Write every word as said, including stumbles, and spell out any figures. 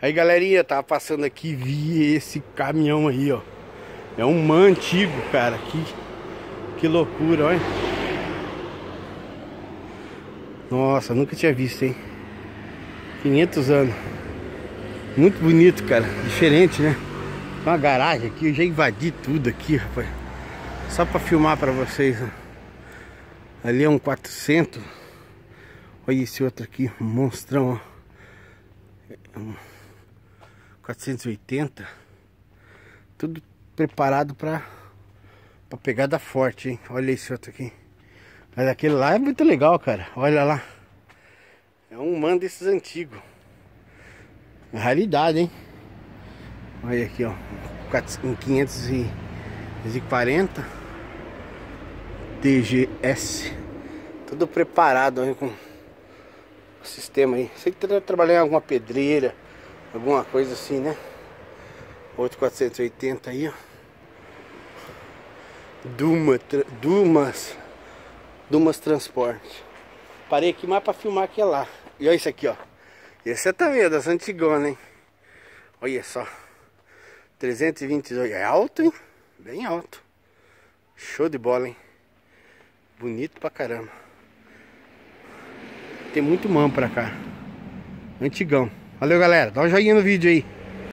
Aí galerinha, tava passando aqui e vi esse caminhão aí, ó. É um MAN antigo, cara. Que, que loucura, olha. Nossa, nunca tinha visto, hein. quinhentos anos. Muito bonito, cara. Diferente, né? Tem uma garagem aqui, eu já invadi tudo aqui, rapaz. Só pra filmar pra vocês, ó. Ali é um quatrocentos. Olha esse outro aqui, um monstrão, ó. Um quatrocentos e oitenta. Tudo preparado pra, pra pegada forte, hein? Olha esse outro aqui. Mas aquele lá é muito legal, cara. Olha lá. É um MAN desses antigos. É raridade, hein? Olha aqui, ó. Um quinhentos e quarenta T G S. Tudo preparado aí com o sistema aí. Sei que tá trabalhando em alguma pedreira, alguma coisa assim, né? Outro quatrocentos e oitenta aí, ó. Duma, Dumas Dumas Transporte. Parei aqui mais pra filmar aquele lá. E olha isso aqui, ó. Esse é também das antigonas, hein? Olha só. trezentos e vinte e dois. É alto, hein? Bem alto. Show de bola, hein? Bonito pra caramba. Tem muito MAN pra cá. Antigão. Valeu, galera. Dá um joinha no vídeo aí.